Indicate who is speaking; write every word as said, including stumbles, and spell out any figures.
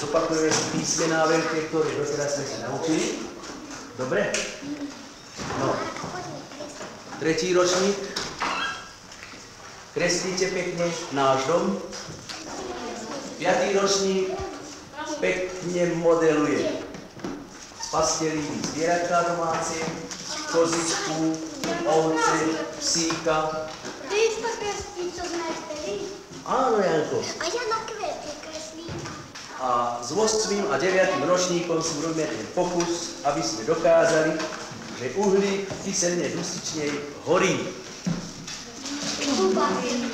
Speaker 1: Zopakujeme si písmená veľké, ktoré doteraz sme sa naučili. Dobre? No. Tretí ročník. Kreslíte pekne náš dom. Piatý ročník pekne modeluje pastelíny zvieratka domácie, kozičku, ovce, psíka.
Speaker 2: Ty jsi to kreslí, co sme vtedy?
Speaker 1: Áno, Janko.
Speaker 2: A ja na kvety kreslím.
Speaker 1: A s osmým a deviatým ročníkom si robíme ten pokus, aby sme dokázali, že uhlík v kyseline dusičnej horí.
Speaker 2: Kuba.